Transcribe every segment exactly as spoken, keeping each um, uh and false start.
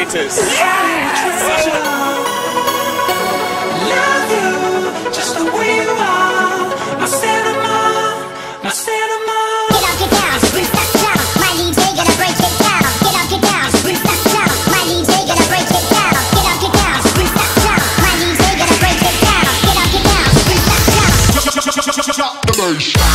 meters. Love you just the way you are. My cinema, my cinema. Get up, get down, spruce that sound. My D J gonna break it down. Get up, get down, spruce that sound. My D J gonna break it down. Get up, get down, spruce that sound. My D J gonna break it down. Get up, get down, spruce that sound.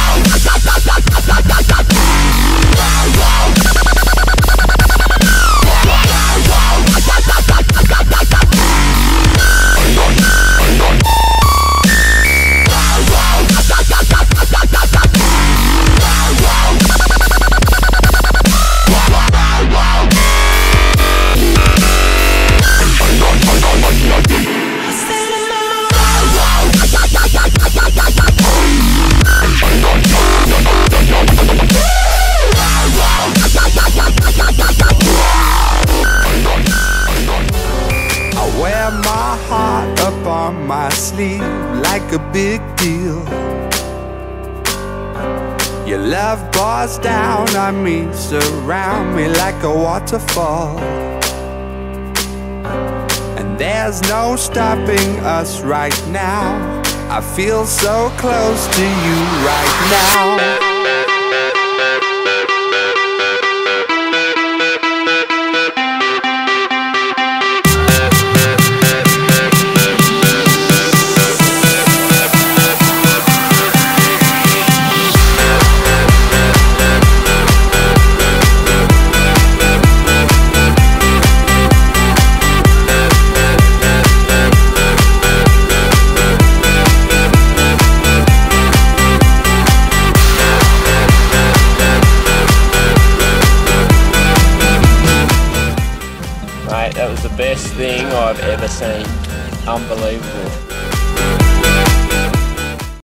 My heart up on my sleeve like a big deal. Your love pours down on me, surround me like a waterfall. And there's no stopping us right now. I feel so close to you right now. Mate, that was the best thing I've ever seen. Unbelievable.